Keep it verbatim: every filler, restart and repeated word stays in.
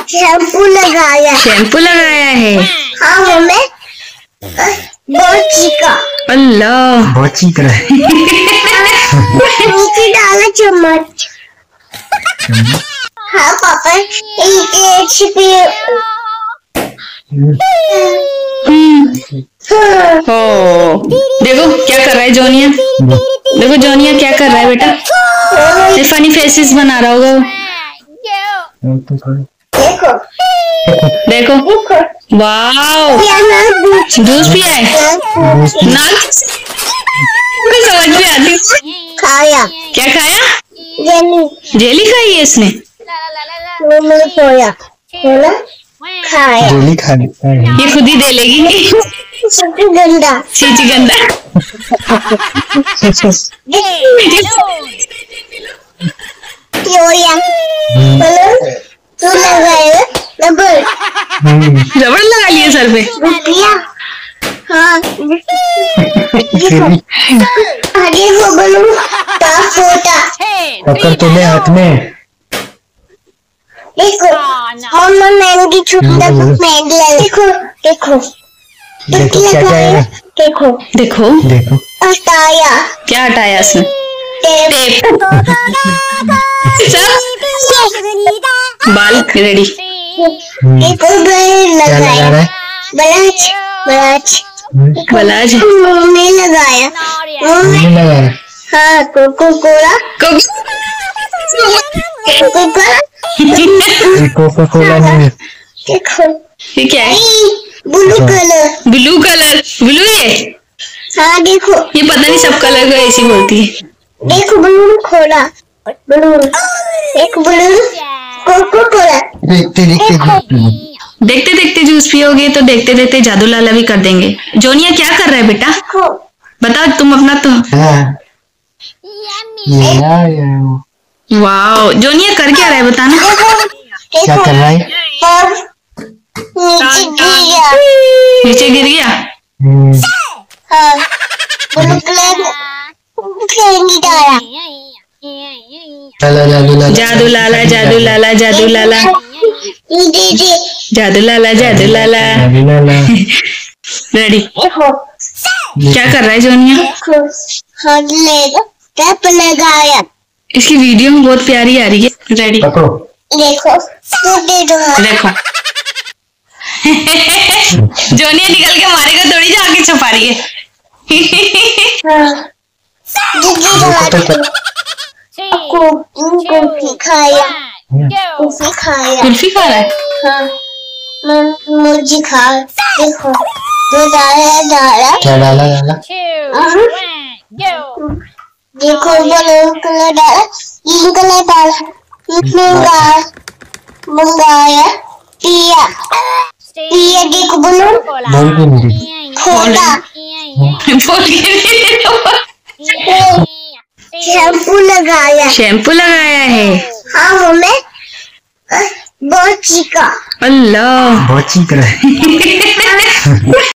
Shampoo लगाया। Shampoo लगाया है। हाँ मम्मी, बहुत चीका। अल्लाह, बहुत चीक रहा है। नीचे डाला चम्मच। हाँ पापा, एक छिपी। हो देखो क्या कर रहा है जोनिया। देखो जोनिया क्या कर रहा है बेटा। ये फनी फेसेस बना रहा होगा। देखो देखो वाओ, जूस पिया है ना। समझ में आती। खाया। क्या खाया? जेली। जेली खाई है इसने। खोया खोला खाया। जेली खा लेता है। ये खुद ही दे लेगी। गंदा। चीची गंदा। तू लगाया रबड़। रबड़ लगा लिए सर पे। रुपया। हाँ देखो देखो बलून पास होता। पकड़ तो ले हाथ में। देखो मम्मा मेहंदी छुपता मेहंदी। देखो देखो देखो क्या क्या है। देखो देखो देखो हटाया। क्या हटाया इसने? टेप। बाल रेडी। देखो ब्लेड क्या लगा लगाया। रहा है? ब्लाच ब्लाच बलाज मम्मी लगाया। मम्मी नहीं लगा रहा। हाँ Coca Cola Coca Cola. Coca Cola नहीं। देखो ये क्या है? Blue colour. Blue colour. Blue ये हाँ देखो ये पता नहीं सब कलर को ऐसी बोलती है। देखो बलून खोला। बलून एक बलून कोको कोला। देखते देखते देखते देखते जूस पियोगे तो देखते देखते जादू लाला भी कर देंगे। जोनिया क्या कर रहा है बेटा? देखो बताओ तुम अपना तो। हाँ ये यार ये वाओ जोनिया कर क्या रहा है बताना। क्या कर रहा है? और नीचे गिरा। नीचे गिर गया। हम्म, हाँ ब्लू कलर खेलने डाला। लाला लाला जादू लाला जादू लाला जादू लाला दे दे जादू लाला जादू लाला। लाला रेडी। देखो क्या कर रहा है जोनिया? देखो हाँ लेगा टैप लगाया। इसकी वीडियो में बहुत प्यारी आ रही है। रेडी। पकड़ो। देखो तू दे दो। देखो जोनिया निकल के मारेगा थोड़ी, जाके छुपा रही है। हाँ दीदी को कुल्फी खाया। कुल्फी खाया। कुल्फी खा रहा है। हाँ मैं मुझे खा। देखो जो डाला डाला। क्या डाला लाला? देखो बलून कलर डाला। ग्रीन कलर डाला। मंगाया मंगाया पिया पिया। देखो बलून बोल भी नहीं। खोला। बोल के शैम्पू लगाया। शैम्पू लगाया है। हाँ मम्मी बहुत चीका। अल्लाह, बहुत चीक रहा है।